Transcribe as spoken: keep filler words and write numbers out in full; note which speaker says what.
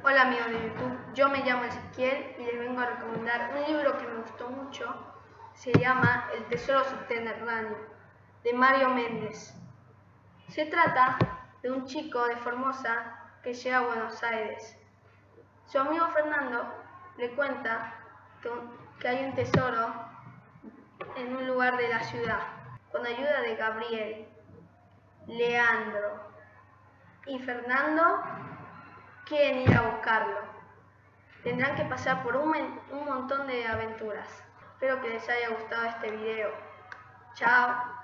Speaker 1: Hola amigos de YouTube, yo me llamo Ezequiel y les vengo a recomendar un libro que me gustó mucho. Se llama El tesoro subterráneo, de Mario Méndez. Se trata de un chico de Formosa que llega a Buenos Aires. Su amigo Fernando le cuenta que, un, que hay un tesoro en un lugar de la ciudad. Con ayuda de Gabriel, Leandro y Fernando quieren ir a buscarlo. Tendrán que pasar por un, un montón de aventuras. Espero que les haya gustado este video. Chao.